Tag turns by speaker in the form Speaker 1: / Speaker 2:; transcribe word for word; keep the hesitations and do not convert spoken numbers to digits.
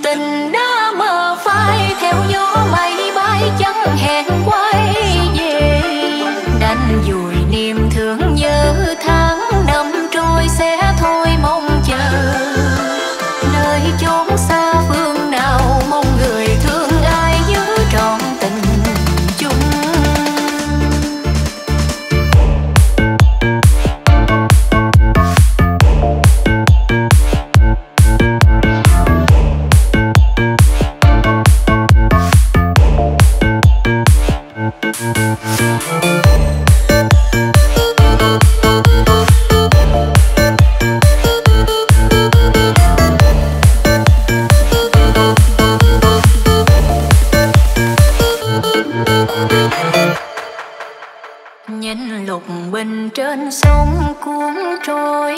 Speaker 1: tình đã mờ phai theo gió mây bay chẳng hẹn quay về. Đành vùi niềm thương nhớ tháng năm trôi sẽ thôi mong chờ. Nơi chốn xa phương nào mong người thương ai giữ trọn tình chung. Nhìn lục bình trên sông cuốn trôi